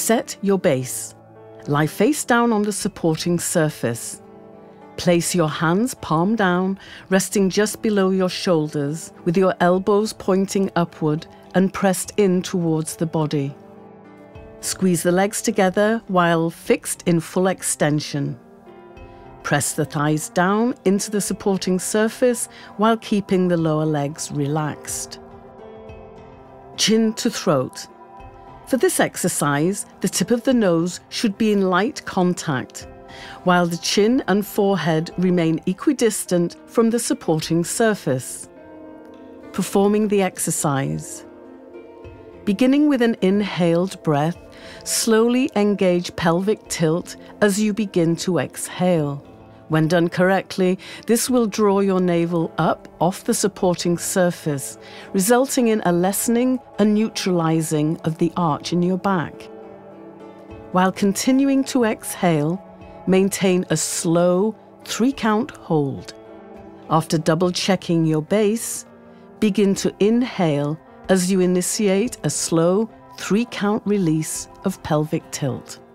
Set your base. Lie face down on the supporting surface. Place your hands palm down, resting just below your shoulders, with your elbows pointing upward and pressed in towards the body. Squeeze the legs together while fixed in full extension. Press the thighs down into the supporting surface while keeping the lower legs relaxed. Chin to throat. For this exercise, the tip of the nose should be in light contact, while the chin and forehead remain equidistant from the supporting surface. Performing the exercise. Beginning with an inhaled breath, slowly engage pelvic tilt as you begin to exhale. When done correctly, this will draw your navel up off the supporting surface, resulting in a lessening and neutralizing of the arch in your back. While continuing to exhale, maintain a slow 3-count hold. After double-checking your base, begin to inhale as you initiate a slow 3-count release of pelvic tilt.